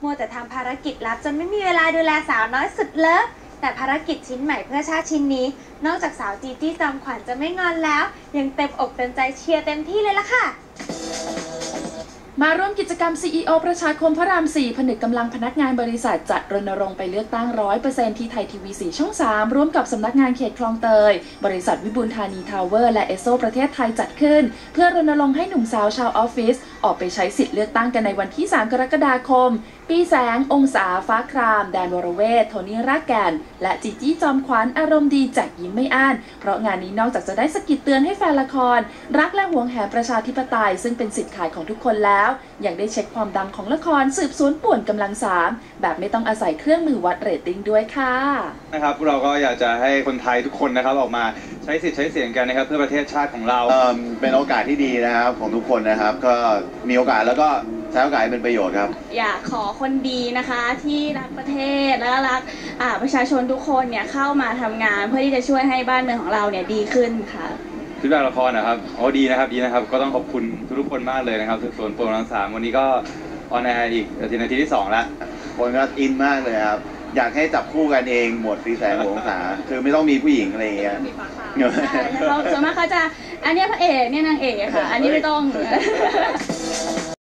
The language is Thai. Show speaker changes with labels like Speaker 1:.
Speaker 1: มัวแต่ทำภารกิจลับจนไม่มีเวลาดูแลสาวน้อยสุดเลิฟแต่ภารกิจชิ้นใหม่เพื่อชาติชิ้นนี้นอกจากสาวจีจี้จอมขวัญจะไม่งอนแล้วยังเต็มอกเต็มใจเชียร์เต็มที่เลยล่ะค่ะ
Speaker 2: มาร่วมกิจกรรม CEO ประชาคมพระราม 4 ผนึกกำลังพนักงานบริษัทจัดรณรงค์ไปเลือกตั้ง 100% ที่ไทยทีวี 4 ช่อง 3 ร่วมกับสำนักงานเขตคลองเตยบริษัทวิบูลย์ธานีทาวเวอร์และเอสโซประเทศไทยจัดขึ้นเพื่อรณรงค์ให้หนุ่มสาวชาวออฟฟิศออกไปใช้สิทธิ์เลือกตั้งกันในวันที่ 3 กรกฎาคมปีแสงองศาฟ้าครามแดนวรเวทโทนี่รากแก่นและจีจี้จอมขวัญอารมณ์ดีแจกยิ้มไม่อั้นเพราะงานนี้นอกจากจะได้สกิดเตือนให้แฟนละครรักและหวงแหนประชาธิปไตยซึ่งเป็นสิทธิ์ขายของทุกคนแล้วยังได้เช็คความดังของละครสืบสวนป่วนกำลัง3แบบไม่ต้องอาศัยเครื่องมือวัดเรตติ้งด้วยค่ะ
Speaker 3: นะครับเราก็อยากจะให้คนไทยทุกคนนะครับออกมาใช้สิทธิ์ใช้เสียงกันนะครับเพื่อประเทศชาติของเรา
Speaker 4: เป็นโอกาสที่ดีนะครับของทุกคนนะครับก็มีโอกาสแล้วก็ใช้โอกาสให้เป็นประโยชน์ครับ
Speaker 5: อยากขอคนดีนะคะที่รักประเทศและรักประชาชนทุกคนเนี่ยเข้ามาทำงานเพื่อที่จะช่วยให้บ้านเมืองของเราเนี่ยดีขึ้นค่ะ
Speaker 3: ฟีดแบ็กละครนะครับดีนะครับดีนะครับก็ต้องขอบคุณทุกคนมากเลยนะครับส่วนโปรทั้ง3วันนี้ก็ออนแอร์อีกนาทีที่2แล้ว
Speaker 4: คนก็อินมากเลยครับอยากให้จับคู่กันเองหมดปีแสงองศาคือไม่ต้องมีผู้หญิงอะไรอย่างเงี้ย
Speaker 5: ใช่ส่วนมากเขาจะอันนี้พระเอกเนี่ยนางเอกค่ะอันนี้ไม่ต้อง